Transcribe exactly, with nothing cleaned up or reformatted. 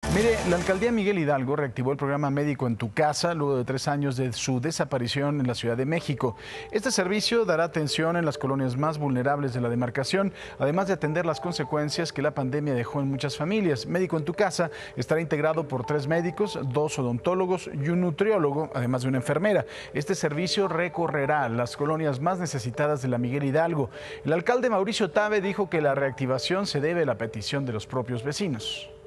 Mire, la alcaldía Miguel Hidalgo reactivó el programa Médico en tu Casa luego de tres años de su desaparición en la Ciudad de México. Este servicio dará atención en las colonias más vulnerables de la demarcación, además de atender las consecuencias que la pandemia dejó en muchas familias. Médico en tu Casa estará integrado por tres médicos, dos odontólogos y un nutriólogo, además de una enfermera. Este servicio recorrerá las colonias más necesitadas de la Miguel Hidalgo. El alcalde Mauricio Tabe dijo que la reactivación se debe a la petición de los propios vecinos.